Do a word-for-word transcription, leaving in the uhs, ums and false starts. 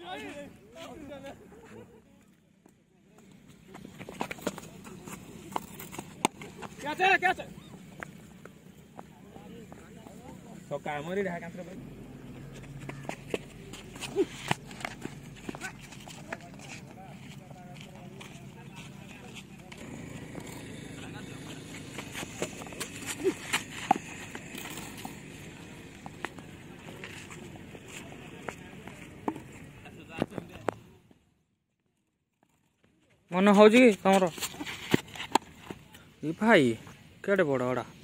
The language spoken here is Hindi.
क्या चल क्या चल तो कामरी रहा कांत्र भाई मन हो तुम भाई केड़े बड़ बड़ा